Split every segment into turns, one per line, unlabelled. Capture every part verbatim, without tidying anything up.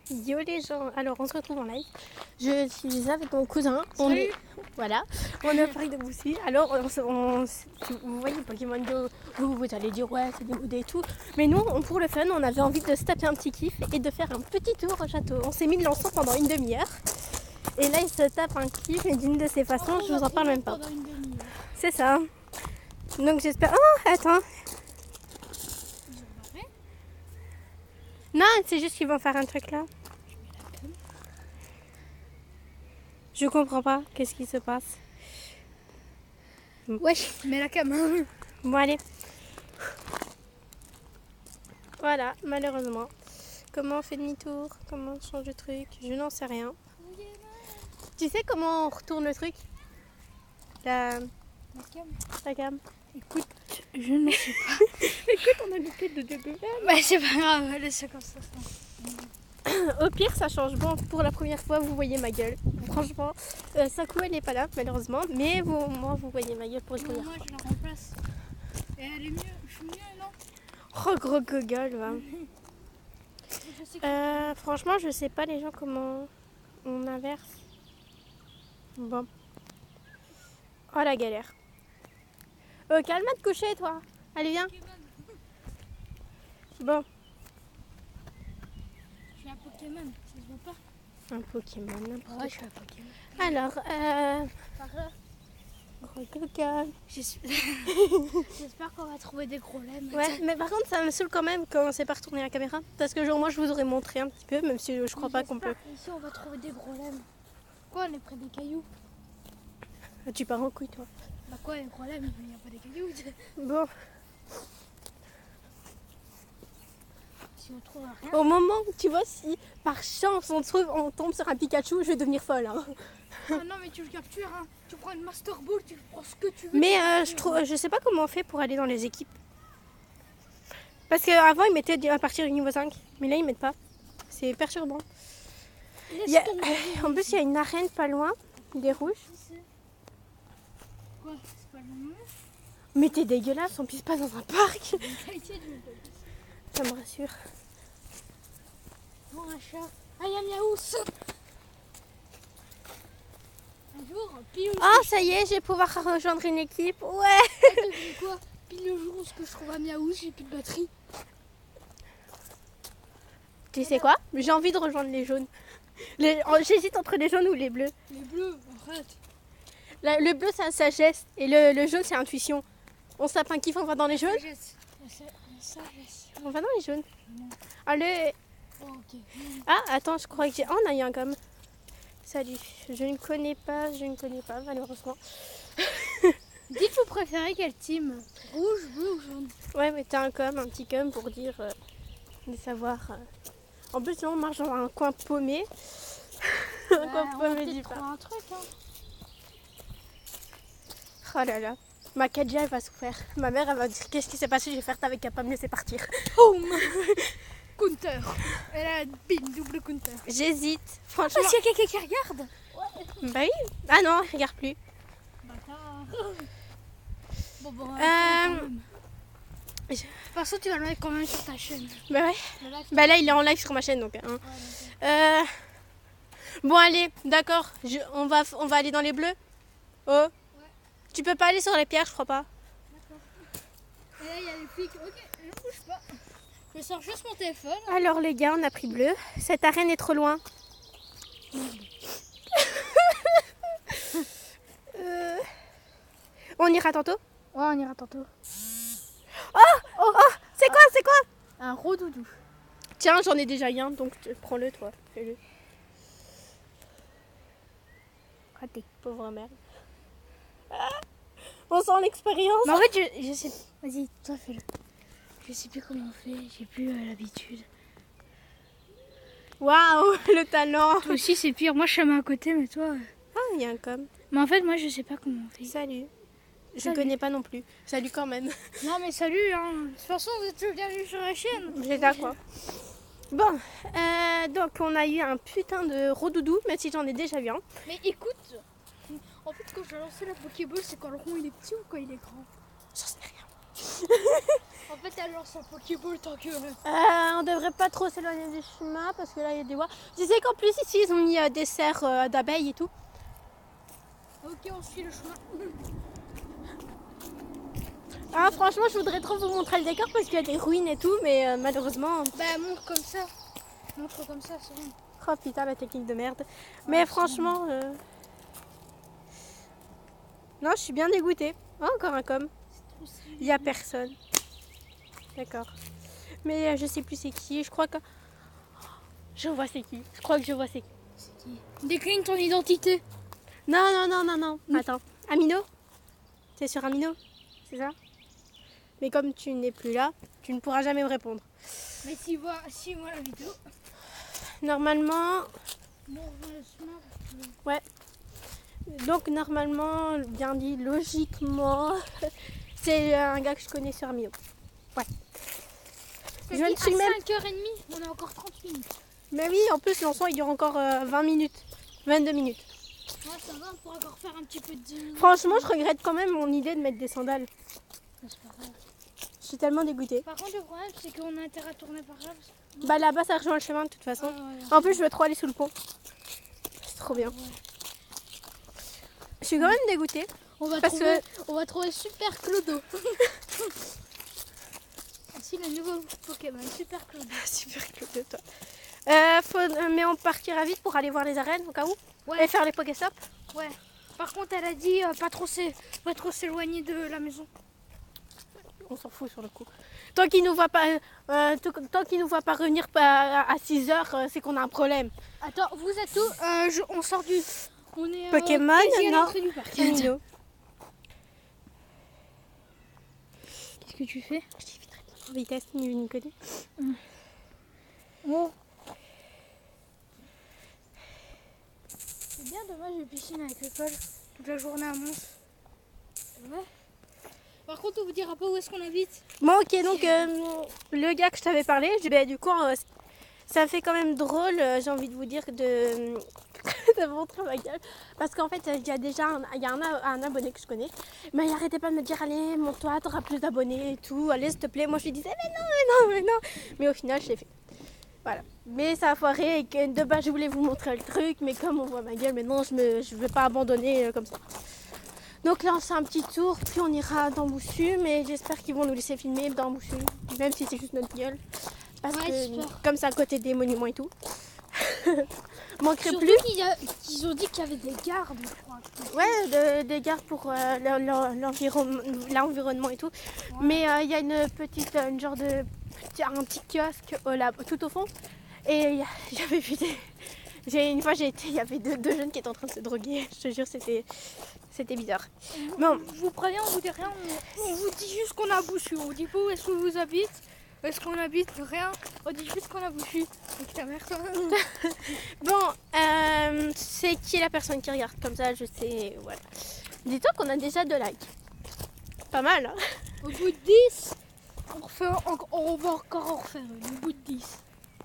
Yo les gens, alors on se retrouve en live. Je suis avec mon cousin. On est, voilà, on est au parc de Boussy. Alors on, on, vous voyez Pokémon Go, vous, vous allez dire ouais c'est dégoûté et tout. Mais nous, on, pour le fun, on avait envie de se taper un petit kiff et de faire un petit tour au château. On s'est mis de l'encens pendant une demi-heure. Et là il se tape un kiff et d'une de ces façons, je vous en parle même pas. C'est ça. Donc j'espère... Oh attends. Non, c'est juste qu'ils vont faire un truc là. Je comprends pas. Qu'est-ce qui se passe?
Wesh, mets la cam.
Bon, allez. Voilà, malheureusement. Comment on fait demi-tour? Comment on change de truc? Je n'en sais rien. Tu sais comment on retourne le truc? La,
La cam.
la cam.
Écoute, je ne sais pas.
Écoute, on a loupé de deux Google.
Bah, c'est pas grave, laisse ça comme ça.
Au pire, ça change. Bon, pour la première fois, vous voyez ma gueule. Franchement, euh, Sakou, elle n'est pas là, malheureusement. Mais vous, moi, vous voyez ma gueule pour une première
Moi,
fois.
je la remplace. Et elle est mieux. Je suis mieux, non?
Oh, gros Google, va.
Je sais que...
Euh, franchement, je sais pas les gens comment on inverse. Bon. Oh la galère. Euh, calme-toi de coucher toi. Allez viens. Bon.
Je suis un Pokémon, ça se voit pas?
Un Pokémon, n'importe
Ouais, je suis un Pokémon.
quoi. Alors, euh...
Par là.
gros Google.
J'espère qu'on va trouver des gros lemmes.
Ouais, mais par contre ça me saoule quand même quand on sait pas retourner la caméra. Parce que genre moi je vous aurais montré un petit peu, même si je crois pas qu'on peut.
Ici, on va trouver des gros lemmes. Quoi, on est près des cailloux?
Tu pars en couille toi.
Bah quoi, les gros lemmes, il n'y a pas des cailloux.
Bon.
Si on trouve rien.
Au moment où tu vois si par chance on, trouve, on tombe sur un Pikachu, je vais devenir folle. Hein.
Ah non, mais tu le captures, hein. Tu prends une Master Ball, tu prends ce que tu veux.
Mais euh, je trouve, je sais pas comment on fait pour aller dans les équipes. Parce qu'avant ils mettaient à partir du niveau cinq, mais là ils mettent pas. C'est perturbant. Il y a, en plus il y a une arène pas loin, des rouges.
Quoi? C'est pas le moment?
Mais t'es dégueulasse, on pisse pas dans un parc. Ça me rassure.
Bon, un chat. Ah, il y a Miaous. Un jour, pile le
Oh ça y est, je vais pouvoir rejoindre une équipe. Ouais.
jour, quoi? Pile le jour où ce que je trouve à Miaous, j'ai plus de batterie.
Tu sais quoi? J'ai envie de rejoindre les jaunes. Les- J'hésite entre les jaunes ou les bleus.
Les bleus, arrête.
La- le bleu c'est la sagesse et le, le jaune c'est intuition. On se tape un kiff, on va dans les jaunes?
Sagesse. La sa- la sagesse.
On va dans les jaunes.
Non.
Allez.
Oh, ok.
Ah attends, je crois que j'ai... Oh, on a eu un com. Salut. Je ne connais pas, je ne connais pas malheureusement.
Dites vous préférez quel team? Rouge, bleu ou jaune?
Ouais mais t'as un com, un petit com pour dire... Euh, de savoir... euh. En plus là on marche dans un coin paumé. un
Bah,
coin
on va
paumé du
peut-être
parc.
trouver un truc, hein.
Oh là là. Ma Kadja elle va souffrir. Ma mère elle va dire qu'est-ce qui s'est passé, je vais faire avec capable de me laisser partir.
Boum. Counter. Elle a bim, double counter.
J'hésite.
Ah,
Franchement.
s'il y a quelqu'un qui regarde.
Bah oui. Ah non, regarde plus.
Bâtard. Bon, bon,
Euh,
quand même.
je-
De toute façon, tu vas le mettre quand même sur ta chaîne.
Bah ouais.
Le live.
Bah là il est en live sur ma chaîne donc. Hein.
Ouais, d'accord.
Euh... Bon allez, d'accord. Je... On, va... on va aller dans les bleus. Oh. Tu peux pas aller sur les pierres, je crois pas.
Et là, il y a les pics. Ok, je bouge pas. Je sors juste mon téléphone.
Alors les gars, on a pris bleu. Cette arène est trop loin. Euh, On ira tantôt.
Ouais, on ira tantôt.
Oh, oh, c'est quoi, c'est quoi?
Un rodoudou.
Tiens, j'en ai déjà eu un, donc tu- prends-le toi. Fais-le. Raté, pauvre merde. Ah, on sent l'expérience.
Mais en fait, je, je sais. Vas-y, toi fais-le. Je sais plus comment on fait, j'ai plus euh, l'habitude.
Waouh, le talent.
Toi aussi, c'est pire. Moi, je suis à ma côté, mais toi. euh.
Ah, il y a un com.
Mais en fait, moi, je sais pas comment on fait.
Salut. Je
Salut.
connais pas non plus. Salut quand même.
Non, mais salut, hein. De toute façon, vous êtes toujours bienvenus sur la chaîne.
J'ai ça quoi. Bon, euh, donc on a eu un putain de rodoudou, même si j'en ai déjà eu un.
Mais écoute, en fait, quand j'ai lancé la Pokéball, c'est quand le rond il est petit ou quand il est grand?
J'en sais rien.
En fait, elle lance un Pokéball tant que...
Euh, on devrait pas trop s'éloigner du chemin parce que là il y a des bois. Tu sais qu'en plus ici ils ont mis euh, des serres euh, d'abeilles et tout.
Ok, on suit le chemin.
Ah, franchement, je voudrais trop vous montrer le décor parce qu'il y a des ruines et tout, mais euh, malheureusement.
Bah, montre comme ça. Montre comme ça, c'est bon.
Oh putain, la technique de merde. Mais franchement, euh... non, je suis bien dégoûtée. Oh, encore un com. Il y a personne. D'accord. Mais euh, je sais plus c'est qui. Je crois que je vois c'est qui. Je crois que je vois c'est qui.
C'est qui? Décline ton identité.
Non, non, non, non, non. Mm. Attends. Amino? T'es sur Amino? C'est ça? Mais comme tu n'es plus là, tu ne pourras jamais me répondre.
Mais si voit, si voit la vidéo.
Normalement.
Bon, on va le chemin.
Ouais. Donc normalement, bien dit, logiquement, c'est un gars que je connais sur Amino. Ouais.
Je
ne suis
à
même.
cinq heures trente, on a encore trente minutes.
Mais oui, en plus, l'ensemble il dure encore euh, vingt minutes. vingt-deux minutes.
Ouais, ça va, on pourra encore faire un petit peu de dix minutes.
Franchement, je regrette quand même mon idée de mettre des sandales.
C'est pas grave.
Je suis tellement dégoûtée.
Par contre, le problème, c'est qu'on a intérêt à tourner par là. Parce...
Bah là-bas, ça rejoint le chemin de toute façon.
Ah, ouais, ouais.
En plus, je veux trop aller sous le pont. C'est trop bien.
Ouais.
Je suis quand même dégoûtée.
On va,
parce
trouver,
que...
on va trouver Super Clodo. Si, le nouveau Pokémon, Super Clodo.
Super Clodo, toi. Euh, faut... Mais on partira vite pour aller voir les arènes au cas où.
Ouais.
Et faire les Pokéstops.
Ouais. Par contre, elle a dit euh, pas trop s'é- pas trop s'éloigner de la maison.
On s'en fout sur le coup. Tant qu'il nous voit pas, euh, tant qu'il nous voit pas revenir à six heures, euh, c'est qu'on a un problème.
Attends, vous êtes où euh, je, On sort du... On est
Pokémon,
quasi à
non.
l'entrée du parc.
Amino.
Qu'est-ce que tu fais?
Je dis vite, en vitesse, ni une connue.
Oh. C'est bien dommage les piscines avec l'école toute la journée à Mons. Ouais. Par contre, on vous dira pas où est-ce qu'on habite.
Bon, ok, donc euh, le gars que je t'avais parlé, je, bah, du coup, euh, ça fait quand même drôle, euh, j'ai envie de vous dire, de, de montrer ma gueule. Parce qu'en fait, il y a déjà un, il y a un, un abonné que je connais, mais il arrêtait pas de me dire, allez, monte-toi, t'auras plus d'abonnés et tout, allez, s'il te plaît. Moi, je lui disais, mais non, mais non, mais non. Mais au final, je l'ai fait. Voilà. Mais ça a foiré et que de base, je voulais vous montrer le truc, mais comme on voit ma gueule, maintenant, je ne je vais pas abandonner euh, comme ça. Donc là on fait un petit tour, puis on ira dans Boussu, mais j'espère qu'ils vont nous laisser filmer dans Boussu, même si c'est juste notre gueule. Parce
Ouais,
que
j'espère.
comme c'est à côté des monuments et tout. Manquerait
Surtout
plus.
qu'ils a- qu'ils ont dit qu'il y avait des gardes, je crois.
Ouais, de- des gares pour euh, le- le- l'environ- l'environnement et tout.
Ouais.
Mais il euh, y a une petite, euh, une genre de petit, un petit kiosque euh, là, tout au fond. Et j'avais vu des. J'ai, une fois j'ai été, il y avait deux, deux jeunes qui étaient en train de se droguer. Je te jure, c'était, c'était bizarre. Bon.
Je vous préviens, on vous dit rien. On, on vous dit juste qu'on a Boussu. On vous dit pas où est-ce que vous habitez. Où est-ce qu'on habite, rien. On dit juste qu'on a Boussu. Donc ta mère, toi.
Bon, euh, c'est qui est la personne qui regarde comme ça, je sais. Voilà. Dis-toi qu'on a déjà deux likes. Pas mal, hein.
Au bout de dix, on, refait, on, on va encore en refaire une. Au bout de dix.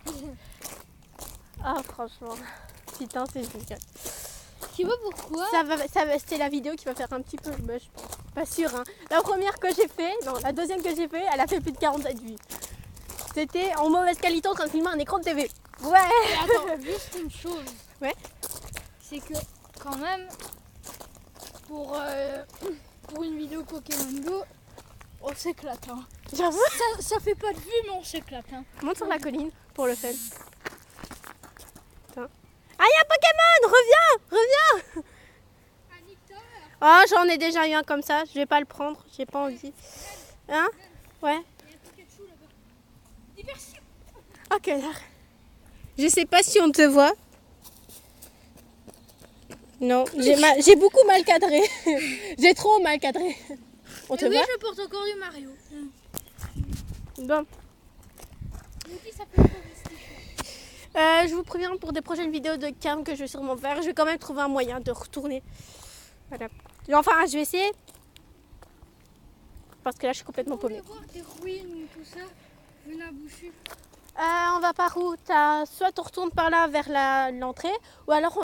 Ah, franchement. Putain, c'est génial.
Tu sais pas pourquoi?
Ça va, ça va, c'est la vidéo qui va faire un petit peu le buzz. Pas sûr, hein. La première que j'ai fait, non, la deuxième que j'ai fait, elle a fait plus de quarante-sept vues. C'était en mauvaise qualité en train de filmer un écran de T V. Ouais.
Et attends, juste une chose.
Ouais.
C'est que quand même, pour, euh, pour une vidéo Pokémon Go, on s'éclate. Hein.
J'avoue.
Ça, ça fait pas de vue, mais on s'éclate. Hein.
Monte sur la colline pour le fun. Attends. Ah, il y a Pokémon. Reviens, reviens. Oh, j'en ai déjà eu un comme ça. Je vais pas le prendre. J'ai pas envie. Hein? Ouais. Oh, connard. Je sais pas si on te voit. Non, j'ai mal, j'ai beaucoup mal cadré. J'ai trop mal cadré. On te
Et oui,
voit?
je porte encore du Mario.
Bon. Euh, je vous préviens pour des prochaines vidéos de cam que je vais sûrement faire. Je vais quand même trouver un moyen de retourner. Voilà. Enfin, je vais essayer. Parce que là, je suis complètement
Vous voulez
paumée.
voir des ruines, tout ça? Venez à Boussu.
Euh, on va par où? T'as... Soit on retourne par là vers la- l'entrée, ou alors on